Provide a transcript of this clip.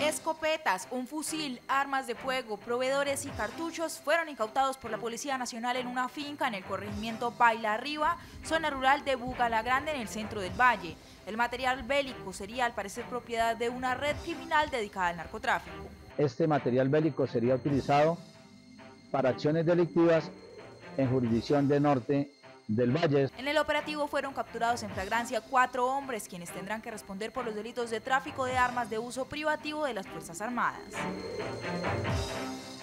Escopetas, un fusil, armas de fuego, proveedores y cartuchos fueron incautados por la Policía Nacional en una finca en el corregimiento Paila Arriba, zona rural de Bugalagrande, en el centro del valle. El material bélico sería al parecer propiedad de una red criminal dedicada al narcotráfico. Este material bélico sería utilizado para acciones delictivas en jurisdicción de Norte del Valle. En el operativo fueron capturados en flagrancia 4 hombres, quienes tendrán que responder por los delitos de tráfico de armas de uso privativo de las Fuerzas Armadas.